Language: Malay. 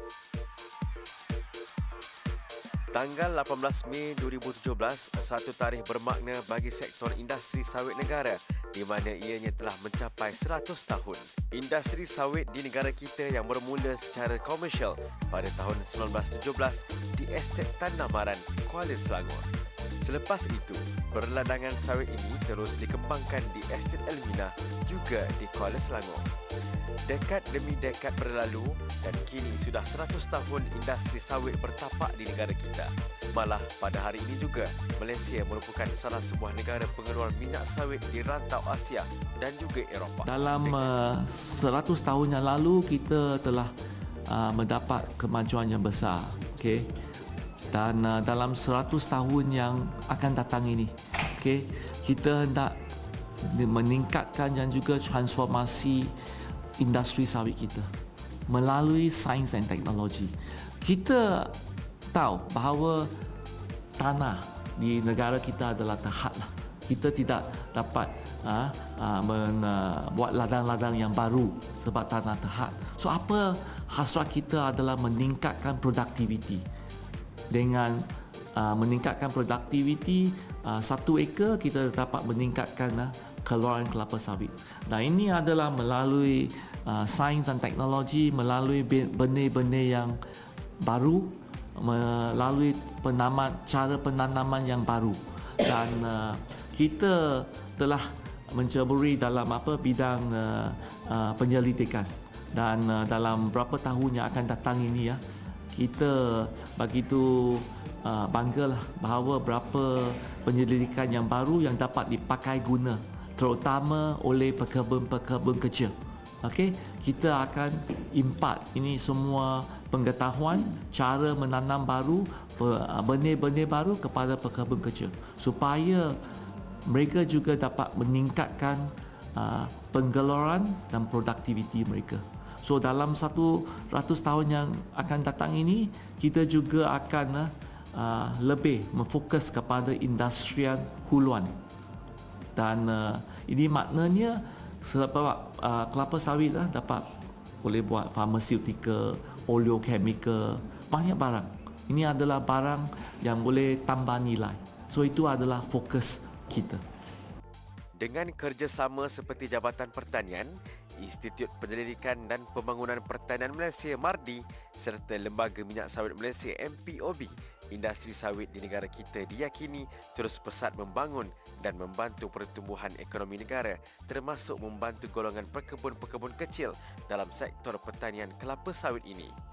Tanggal 18 Mei 2017, satu tarikh bermakna bagi sektor industri sawit negara di mana ianya telah mencapai 100 tahun. Industri sawit di negara kita yang bermula secara komersial pada tahun 1917 di Estet Tanah Maran, Kuala Selangor. Selepas itu, perladangan sawit ini terus dikembangkan di Estet Elmina juga di Kuala Selangor. Dekad demi dekad berlalu dan kini sudah 100 tahun industri sawit bertapak di negara kita. Malah pada hari ini juga, Malaysia merupakan salah sebuah negara pengeluar minyak sawit di rantau Asia dan juga Eropah. Dalam 100 tahun yang lalu, kita telah mendapat kemajuan yang besar. Okay? Dan dalam 100 tahun yang akan datang ini, okay, kita hendak meningkatkan dan juga transformasi industri sawit kita melalui sains dan teknologi. Kita tahu bahawa tanah di negara kita adalah terhad. Kita tidak dapat buat ladang-ladang yang baru sebab tanah terhad. So apa hasrat kita adalah meningkatkan produktiviti. Dengan meningkatkan produktiviti, 1 ekar kita dapat meningkatkan keluaran kelapa sawit. Dan ini adalah melalui sains dan teknologi, melalui benih-benih yang baru, melalui cara penanaman yang baru. Dan kita telah menceburi dalam bidang penyelidikan. Dan dalam beberapa tahun yang akan datang ini, kita begitu banggalah bahawa berapa penyelidikan yang baru yang dapat dipakai guna terutama oleh pekebun-pekebun kecil. Okey, kita akan impart ini semua pengetahuan, cara menanam baru, benih-benih baru kepada pekebun kecil supaya mereka juga dapat meningkatkan pengeluaran dan produktiviti mereka. So dalam 100 tahun yang akan datang ini, kita juga akan lebih memfokus kepada industrian huluan. Dan ini maknanya sebab kelapa sawit dapat boleh buat pharmaceutical, oleochemical, banyak barang. Ini adalah barang yang boleh tambah nilai. So itu adalah fokus kita. Dengan kerjasama seperti Jabatan Pertanian, Institut Penyelidikan dan Pembangunan Pertanian Malaysia MARDI serta Lembaga Minyak Sawit Malaysia MPOB, industri sawit di negara kita diyakini terus pesat membangun dan membantu pertumbuhan ekonomi negara, termasuk membantu golongan pekebun-pekebun kecil dalam sektor pertanian kelapa sawit ini.